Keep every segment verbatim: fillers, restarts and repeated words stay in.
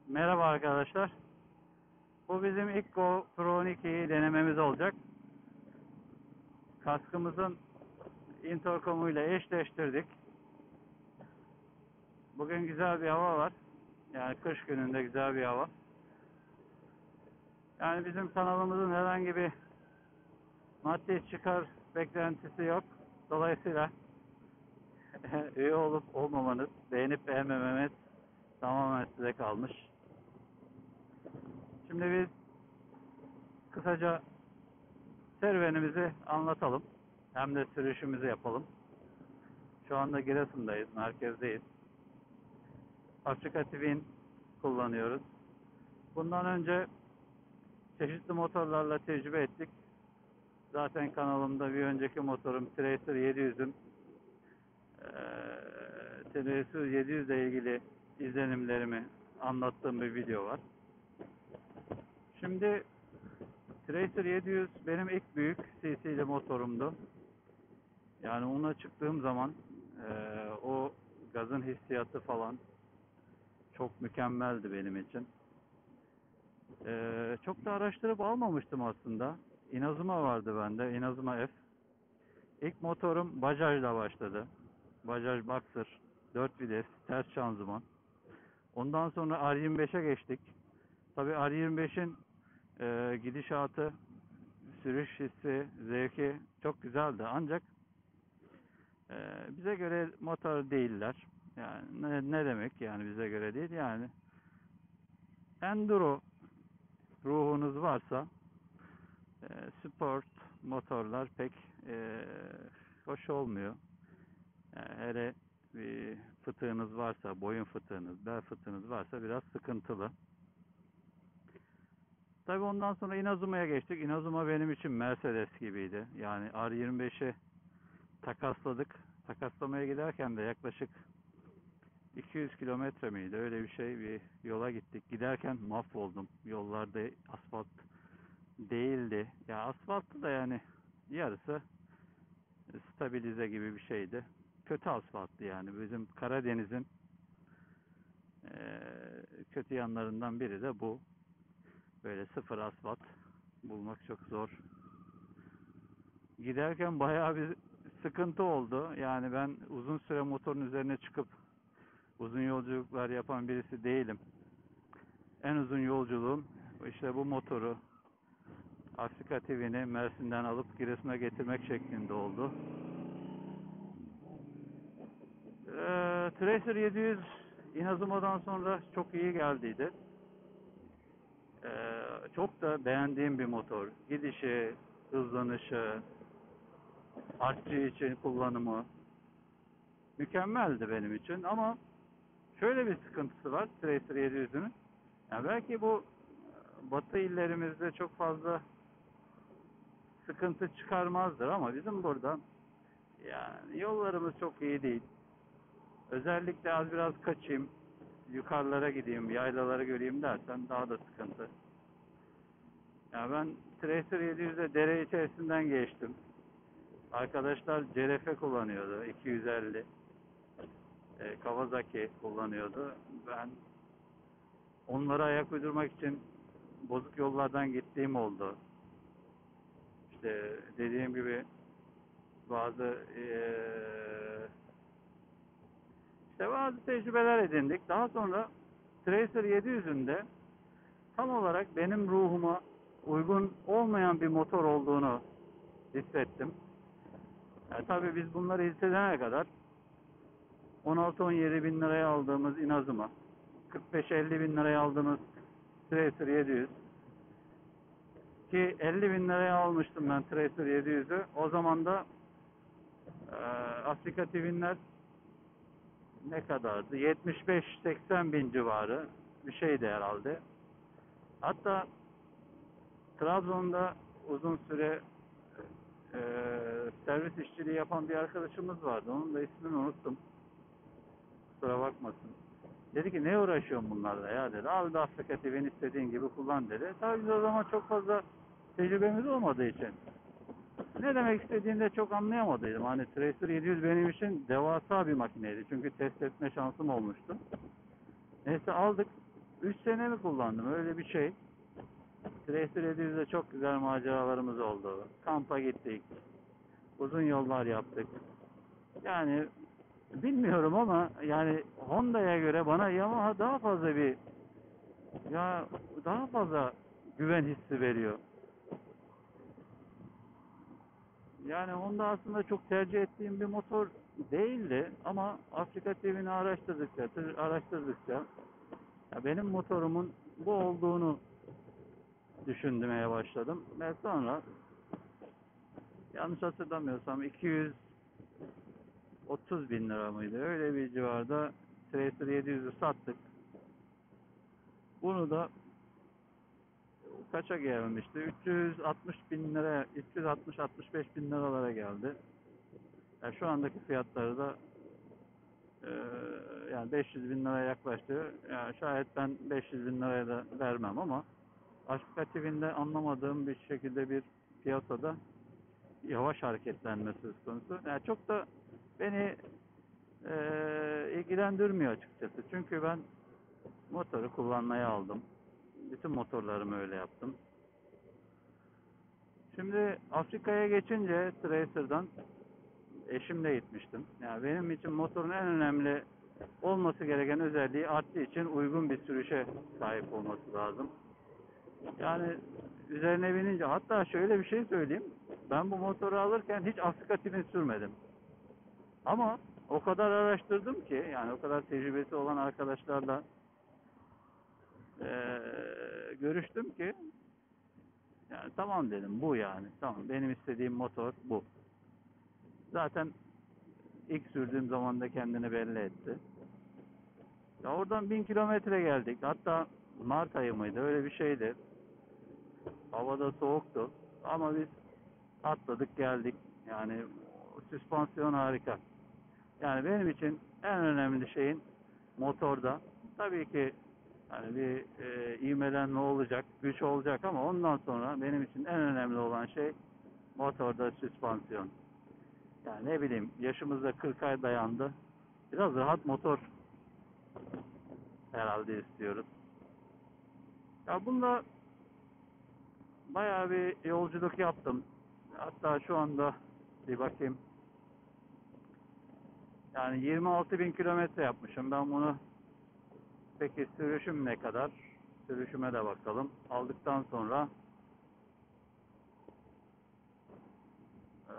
Merhaba arkadaşlar. Bu bizim ilk GoPro on ikiyi denememiz olacak. Kaskımızın intercom'uyla eşleştirdik. Bugün güzel bir hava var. Yani kış gününde güzel bir hava. Yani bizim kanalımızın herhangi bir maddi çıkar beklentisi yok. Dolayısıyla üye olup olmamanız, beğenip beğenmemeniz tamamen size kalmış. Şimdi biz kısaca serüvenimizi anlatalım. Hem de sürüşümüzü yapalım. Şu anda Giresun'dayız, merkezdeyiz. Afrika Twin kullanıyoruz. Bundan önce çeşitli motorlarla tecrübe ettik. Zaten kanalımda bir önceki motorum Tracer yedi yüz'üm. Ee, Tracer yedi yüz ile ilgili izlenimlerimi anlattığım bir video var. Şimdi Tracer yedi yüz benim ilk büyük C C'li motorumdu. Yani ona çıktığım zaman e, o gazın hissiyatı falan çok mükemmeldi benim için. Ee, çok da araştırıp almamıştım aslında. Inazuma vardı bende. Inazuma F. İlk motorum Bajaj'la başladı. Bajaj Boxer. dört vites. Ters şanzıman. Ondan sonra R yirmi beş'e geçtik. Tabii R yirmi beş'in e, gidişatı, sürüş hissi, zevki çok güzeldi. Ancak e, bize göre motor değiller. Yani ne, ne demek yani bize göre değil? Yani enduro ruhunuz varsa e, sport motorlar pek e, hoş olmuyor. Yani hele bir fıtığınız varsa, boyun fıtığınız, bel fıtığınız varsa biraz sıkıntılı. Tabii ondan sonra Inazuma'ya geçtik. Inazuma benim için Mercedes gibiydi. Yani R yirmi beş'i takasladık. Takaslamaya giderken de yaklaşık iki yüz kilometre miydi? Öyle bir şey, bir yola gittik. Giderken mahvoldum. Yollarda asfalt değildi. Ya asfaltı da yani yarısı stabilize gibi bir şeydi. Kötü asfalttı yani. Bizim Karadeniz'in e, kötü yanlarından biri de bu. Böyle sıfır asfalt bulmak çok zor. Giderken bayağı bir sıkıntı oldu. Yani ben uzun süre motorun üzerine çıkıp uzun yolculuklar yapan birisi değilim. En uzun yolculuğum işte bu motoru Afrika T V'ni Mersin'den alıp Giresun'a getirmek şeklinde oldu. Ee, Tracer yedi yüz Inazuma'dan sonra çok iyi geldiydi. Ee, çok da beğendiğim bir motor. Gidişi, hızlanışı, artçı için kullanımı mükemmeldi benim için. Ama şöyle bir sıkıntısı var Tracer yedi yüz'ünün. Yani belki bu batı illerimizde çok fazla sıkıntı çıkarmazdır ama bizim burada yani yollarımız çok iyi değil. Özellikle az biraz kaçayım, yukarılara gideyim, yaylaları göreyim dersen daha da sıkıntı. Yani ben Tracer yedi yüz'de dere içerisinden geçtim. Arkadaşlar C R F kullanıyordu, iki yüz elli. E, Kawasaki kullanıyordu. Ben onlara ayak uydurmak için bozuk yollardan gittiğim oldu. İşte dediğim gibi bazı e, işte bazı tecrübeler edindik. Daha sonra Tracer yedi yüz'ün de tam olarak benim ruhuma uygun olmayan bir motor olduğunu hissettim. Yani tabii biz bunları hissedene kadar on altı on yedi bin liraya aldığımız Inazuma, kırk beş elli bin liraya aldığımız Tracer yedi yüz ki elli bin liraya almıştım ben Tracer yedi yüz'ü. O zaman da e, Afrika T V'ler ne kadardı? yetmiş beş seksen bin civarı bir şeydi herhalde. Hatta Trabzon'da uzun süre e, servis işçiliği yapan bir arkadaşımız vardı. Onun da ismini unuttum. Kusura bakmasın. Dedi ki ne uğraşıyorsun bunlarla ya dedi. Al da Afrika T V'ni istediğin gibi kullan dedi. Tabii biz o zaman çok fazla tecrübemiz olmadığı için ne demek istediğini de çok anlayamadıydım. Hani Tracer yedi yüz benim için devasa bir makineydi. Çünkü test etme şansım olmuştu. Neyse aldık. üç sene mi kullandım öyle bir şey. Tracer yedi yüzde çok güzel maceralarımız oldu. Kampa gittik. Uzun yollar yaptık. Yani bilmiyorum ama yani Honda'ya göre bana Yamaha daha fazla bir ya daha fazla güven hissi veriyor. Yani Honda aslında çok tercih ettiğim bir motor değildi ama Afrika T V'ni araştırdıkça, araştırdıkça ya benim motorumun bu olduğunu düşünmeye başladım ve sonra yanlış hatırlamıyorsam iki yüz otuz bin lira mıydı? Öyle bir civarda Tracer yedi yüzü sattık. Bunu da kaça gelmişti? üç yüz altmış bin lira, üç yüz altmış altmış beş bin liralara geldi. Yani şu andaki fiyatları da e, yani beş yüz bin liraya yaklaştı. Yani şayet ben beş yüz bin liraya da vermem ama Afrika T V'nde anlamadığım bir şekilde bir piyasada yavaş hareketlenme söz konusu. Yani çok da beni e, ilgilendirmiyor açıkçası. Çünkü ben motoru kullanmaya aldım. Bütün motorlarımı öyle yaptım. Şimdi Afrika'ya geçince Tracer'dan eşimle gitmiştim. Yani benim için motorun en önemli olması gereken özelliği artçı için uygun bir sürüşe sahip olması lazım. Yani üzerine binince hatta şöyle bir şey söyleyeyim. Ben bu motoru alırken hiç Afrika Twin sürmedim. Ama o kadar araştırdım ki yani o kadar tecrübesi olan arkadaşlarla eee, görüştüm ki yani tamam dedim bu yani. Tamam benim istediğim motor bu. Zaten ilk sürdüğüm zaman da kendini belli etti. Ya oradan bin kilometre geldik. Hatta Mart ayı mıydı? Öyle bir şeydi. Havada soğuktu. Ama biz atladık geldik. Yani süspansiyon harika. Yani benim için en önemli şeyin motorda. Tabii ki yani bir e, ivmelenme olacak, güç olacak ama ondan sonra benim için en önemli olan şey motorda süspansiyon. Yani ne bileyim yaşımız da kırka dayandı. Biraz rahat motor herhalde istiyoruz. Ya bunda bayağı bir yolculuk yaptım. Hatta şu anda bir bakayım. Yani yirmi altı bin kilometre yapmışım. Ben bunu peki sürüşüm ne kadar? Sürüşüme de bakalım. Aldıktan sonra eee,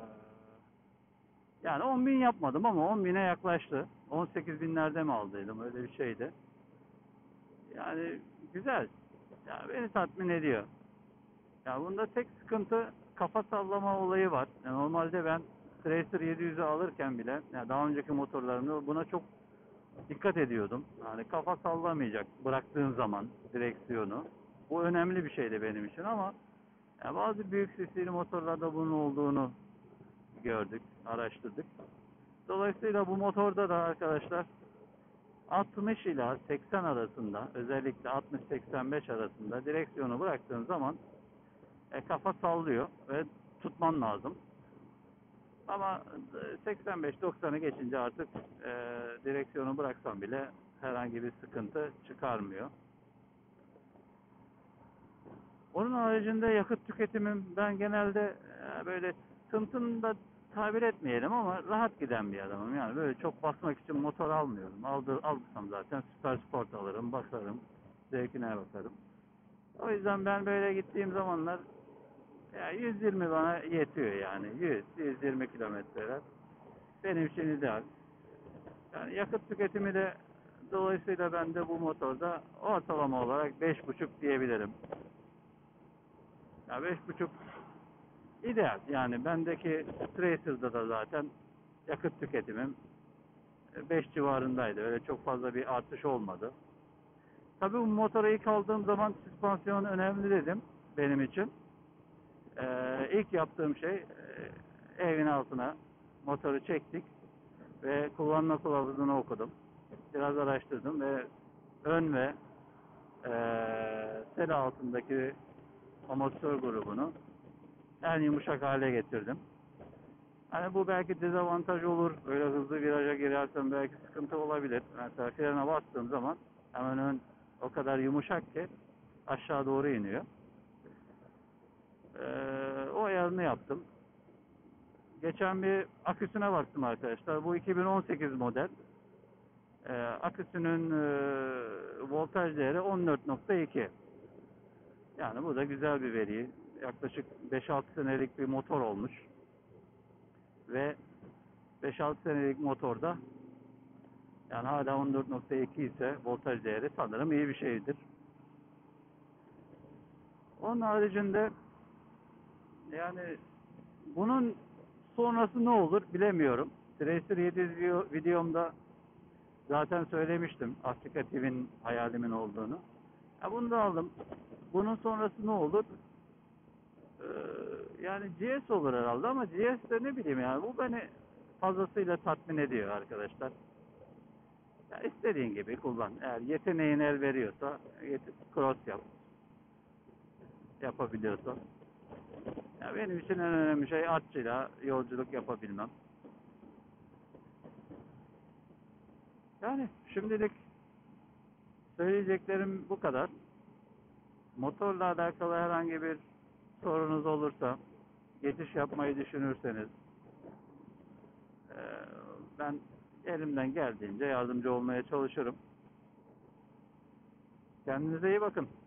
yani on bin yapmadım ama on bine yaklaştı. on sekiz binlerde mi aldıydım? Öyle bir şeydi. Yani güzel. Yani beni tatmin ediyor. Ya bunda tek sıkıntı kafa sallama olayı var. Yani normalde ben Tracer yedi yüzü alırken bile yani daha önceki motorlarımda buna çok dikkat ediyordum. Yani kafa sallamayacak bıraktığın zaman direksiyonu. Bu önemli bir şeydi benim için ama yani bazı büyük sesli motorlarda bunun olduğunu gördük, araştırdık. Dolayısıyla bu motorda da arkadaşlar altmış ila seksen arasında özellikle altmış seksen beş arasında direksiyonu bıraktığın zaman e, kafa sallıyor ve tutman lazım. Ama seksen beş doksanı geçince artık e, direksiyonu bıraksam bile herhangi bir sıkıntı çıkarmıyor. Onun haricinde yakıt tüketimim ben genelde e, böyle tın da tabir etmeyelim ama rahat giden bir adamım. Yani böyle çok basmak için motor almıyorum. Aldı, aldırsam zaten Süper Sport alırım, basarım, zevkine bakarım. O yüzden ben böyle gittiğim zamanlar ya yüz yirmi bana yetiyor yani. yüz yüz yirmi kilometreler. Benim için ideal. Yani yakıt tüketimi de dolayısıyla ben de bu motorda ortalama olarak beş buçuk diyebilirim. Ya beş buçuk ideal. Yani bendeki Tracer'da da zaten yakıt tüketimim beş civarındaydı. Öyle çok fazla bir artış olmadı. Tabii bu motoru ilk aldığım zaman süspansiyon önemli dedim benim için. Ee, ilk yaptığım şey e, evin altına motoru çektik ve kullanma kılavuzunu okudum. Biraz araştırdım ve ön ve e, sel altındaki amortisör grubunu en yumuşak hale getirdim. Hani bu belki dezavantaj olur. Böyle hızlı viraja girersen belki sıkıntı olabilir. Mesela frene bastığım zaman hemen ön O kadar yumuşak ki aşağı doğru iniyor. Ee, o ayarını yaptım. Geçen bir aküsüne baktım arkadaşlar. Bu iki bin on sekiz model. Ee, aküsünün e, voltaj değeri on dört nokta iki. Yani bu da güzel bir veri. Yaklaşık beş altı senelik bir motor olmuş. Ve beş altı senelik motorda yani hala on dört nokta iki ise voltaj değeri sanırım iyi bir şeydir. Onun haricinde yani bunun sonrası ne olur bilemiyorum. Tracer yedi yüz videomda zaten söylemiştim Afrika T V'nin hayalimin olduğunu. Ya bunu da aldım. Bunun sonrası ne olur? Ee, yani G S olur herhalde ama G S de ne bileyim yani bu beni fazlasıyla tatmin ediyor arkadaşlar. Ya istediğin gibi kullan. Eğer yeteneğin el veriyorsa cross yap. Yapabiliyorsan. Ya benim için en önemli şey atçıyla yolculuk yapabilmem. Yani şimdilik söyleyeceklerim bu kadar. Motorla alakalı herhangi bir sorunuz olursa, geçiş yapmayı düşünürseniz, e, ben elimden geldiğince yardımcı olmaya çalışırım. Kendinize iyi bakın.